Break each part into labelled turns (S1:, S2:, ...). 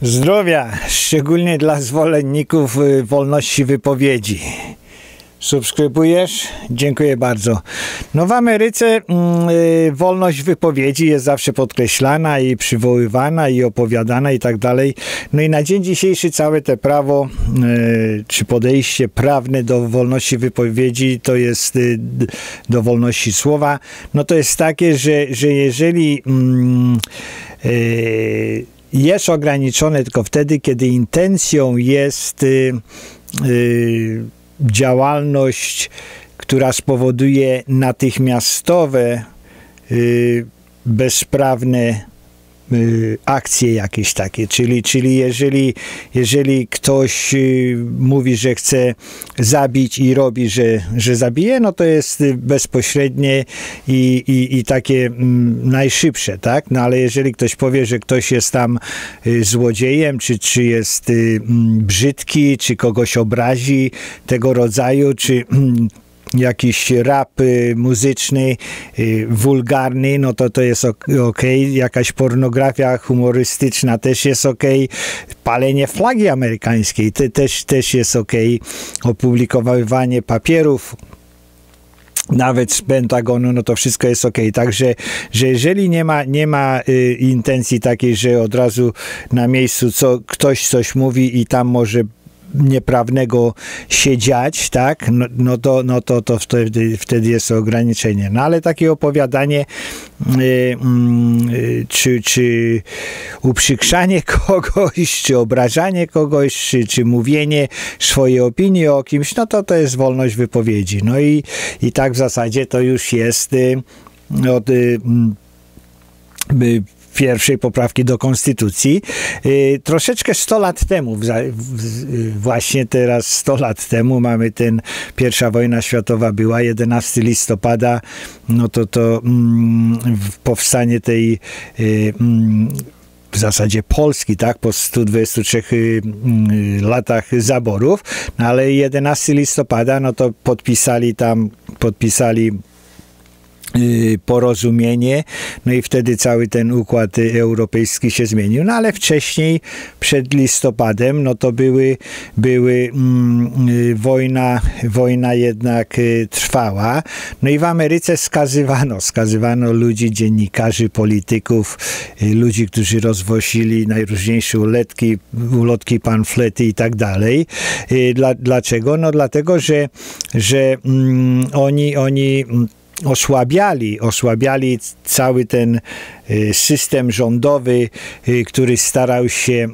S1: Zdrowia, szczególnie dla zwolenników wolności wypowiedzi. Subskrybujesz? Dziękuję bardzo. No w Ameryce wolność wypowiedzi jest zawsze podkreślana i przywoływana i opowiadana i tak dalej. No i na dzień dzisiejszy całe te prawo czy podejście prawne do wolności wypowiedzi, to jest do wolności słowa, no to jest takie, że jeżeli jest ograniczone tylko wtedy, kiedy intencją jest działalność, która spowoduje natychmiastowe, bezprawne akcje jakieś takie. Czyli jeżeli ktoś mówi, że chce zabić i robi, że zabije, no to jest bezpośrednie i takie najszybsze, tak? No ale jeżeli ktoś powie, że ktoś jest tam złodziejem, czy jest brzydki, czy kogoś obrazi tego rodzaju, czy jakiś rap muzyczny, wulgarny, no to jest okej. Jakaś pornografia humorystyczna też jest okej. Palenie flagi amerykańskiej też jest okej. Opublikowywanie papierów nawet z Pentagonu, no to wszystko jest okej. Także, że jeżeli nie ma intencji takiej, że od razu na miejscu ktoś coś mówi i tam może nieprawnego się dziać, tak? No to wtedy jest ograniczenie. No ale takie opowiadanie czy uprzykrzanie kogoś, czy obrażanie kogoś, czy mówienie swojej opinii o kimś, no to jest wolność wypowiedzi. No i tak w zasadzie to już jest od pierwszej poprawki do Konstytucji. Troszeczkę 100 lat temu, właśnie teraz 100 lat temu mamy pierwsza wojna światowa była, 11 listopada, no to powstanie tej w zasadzie Polski, tak, po 123 latach zaborów, no ale 11 listopada, no to podpisali porozumienie, no i wtedy cały ten układ europejski się zmienił. No ale wcześniej, przed listopadem, no to wojna jednak trwała. No i w Ameryce skazywano ludzi, dziennikarzy, polityków, ludzi, którzy rozwozili najróżniejsze ulotki, pamflety i tak dalej. Dlaczego? No dlatego, że oni osłabiali cały ten system rządowy, który starał się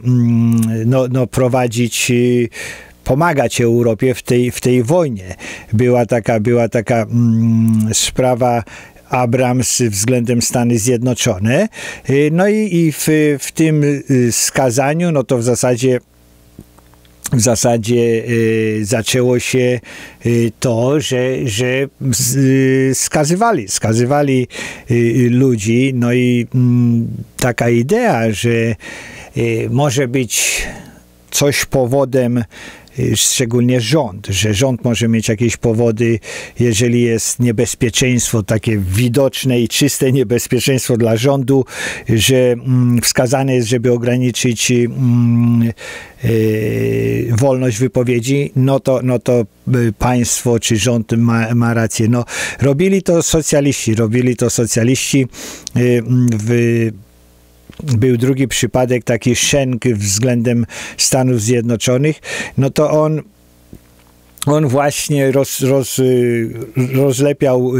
S1: pomagać Europie w tej wojnie. Była taka sprawa Abrams względem Stany Zjednoczone. No i w tym skazaniu, no to w zasadzie zaczęło się to, że skazywali ludzi, no i taka idea, że może być coś powodem, szczególnie że rząd może mieć jakieś powody, jeżeli jest niebezpieczeństwo, takie widoczne i czyste niebezpieczeństwo dla rządu, że wskazane jest, żeby ograniczyć wolność wypowiedzi, no to państwo czy rząd ma rację. No, robili to socjaliści. Był drugi przypadek, taki Schenck względem Stanów Zjednoczonych, no to on właśnie rozlepiał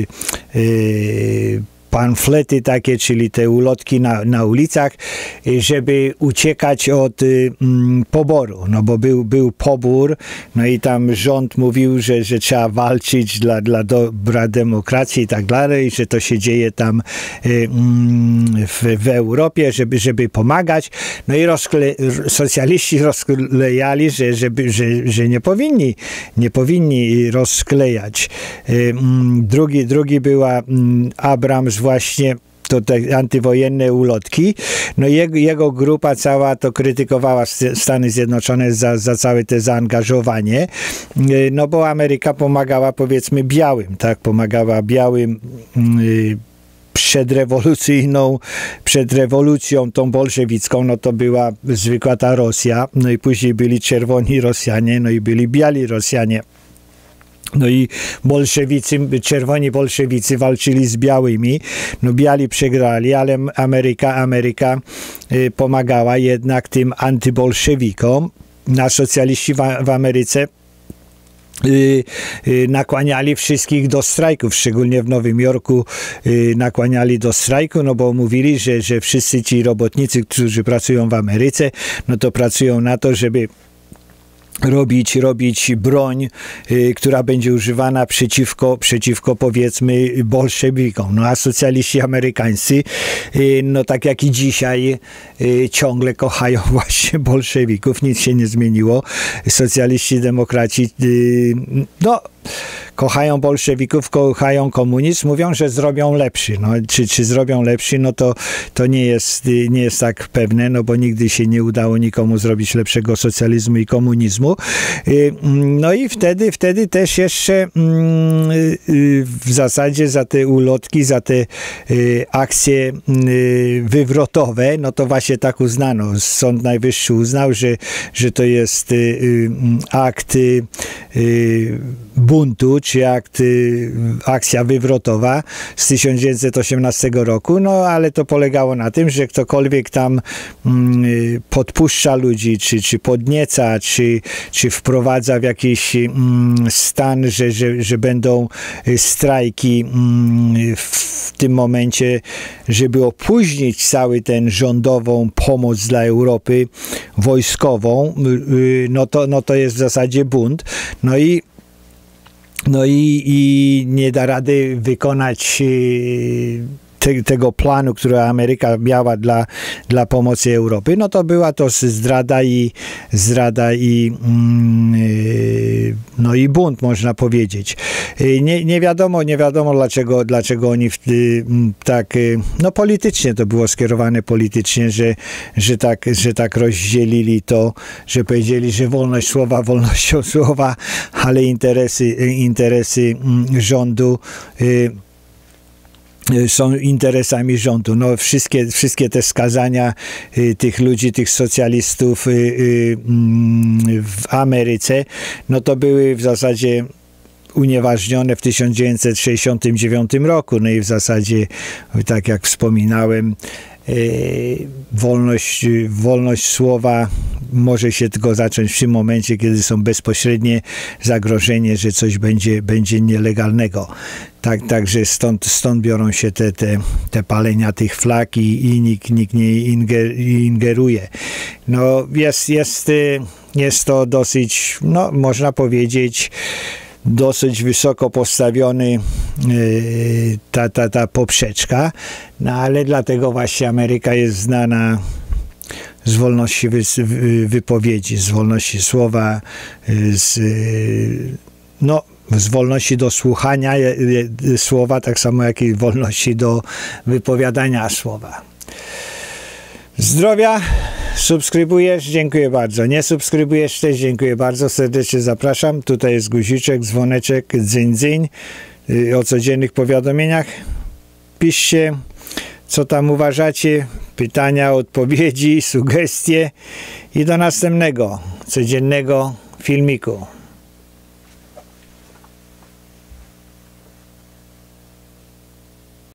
S1: pamflety takie, czyli te ulotki na ulicach, żeby uciekać od poboru, no bo był pobór, no i tam rząd mówił, że trzeba walczyć dla dobra demokracji i tak dalej, że to się dzieje tam w Europie, żeby pomagać, no i socjaliści rozklejali, że nie powinni rozklejać. Drugi była Abrams właśnie, to te antywojenne ulotki. No jego grupa cała to krytykowała Stany Zjednoczone za całe te zaangażowanie, no bo Ameryka pomagała, powiedzmy, białym, tak? Pomagała białym przed rewolucją tą bolszewicką, no to była zwykła ta Rosja, no i później byli czerwoni Rosjanie, no i byli biali Rosjanie. No i czerwoni bolszewicy walczyli z białymi, no biali przegrali, ale Ameryka pomagała jednak tym antybolszewikom. Na socjaliści w Ameryce nakłaniali wszystkich do strajków, szczególnie w Nowym Jorku nakłaniali do strajku, no bo mówili, że wszyscy ci robotnicy, którzy pracują w Ameryce, no to pracują na to, żeby robić broń, która będzie używana przeciwko powiedzmy bolszewikom. No a socjaliści amerykańscy, no tak jak i dzisiaj, ciągle kochają właśnie bolszewików. Nic się nie zmieniło. Socjaliści, demokraci, no kochają bolszewików, kochają komunizm, mówią, że zrobią lepszy. No, czy zrobią lepszy, no to nie jest tak pewne, no bo nigdy się nie udało nikomu zrobić lepszego socjalizmu i komunizmu. No i wtedy też jeszcze w zasadzie za te ulotki, za te akcje wywrotowe, no to właśnie tak uznano. Sąd Najwyższy uznał, że to jest akt buntu, czy akcja wywrotowa z 1918 roku, no ale to polegało na tym, że ktokolwiek tam podpuszcza ludzi, czy podnieca, czy wprowadza w jakiś stan, że będą strajki w tym momencie, żeby opóźnić cały ten rządową pomoc dla Europy wojskową, no to jest w zasadzie bunt. No i nie da rady wykonać tego planu, który Ameryka miała dla pomocy Europy, no to była to zdrada i no i bunt, można powiedzieć. Nie wiadomo dlaczego oni tak, no politycznie to było skierowane politycznie, że tak rozdzielili to, że powiedzieli, że wolność słowa wolnością słowa, ale interesy rządu są interesami rządu. No wszystkie te skazania tych ludzi, tych socjalistów w Ameryce, no to były w zasadzie unieważnione w 1969 roku. No i w zasadzie, tak jak wspominałem, wolność słowa może się tylko zacząć w tym momencie, kiedy są bezpośrednie zagrożenie, że coś będzie nielegalnego. Także stąd biorą się te palenia tych flag i nikt nie ingeruje. No jest to dosyć, no można powiedzieć, dosyć wysoko postawiony ta poprzeczka, no ale dlatego właśnie Ameryka jest znana z wolności wypowiedzi, z wolności słowa, z wolności do słuchania słowa, tak samo jak i wolności do wypowiadania słowa. Zdrowia, subskrybujesz? Dziękuję bardzo. Nie subskrybujesz? Też dziękuję bardzo. Serdecznie zapraszam. Tutaj jest guziczek, dzwoneczek, dzyń o codziennych powiadomieniach. Piszcie, co tam uważacie, pytania, odpowiedzi, sugestie i do następnego codziennego filmiku.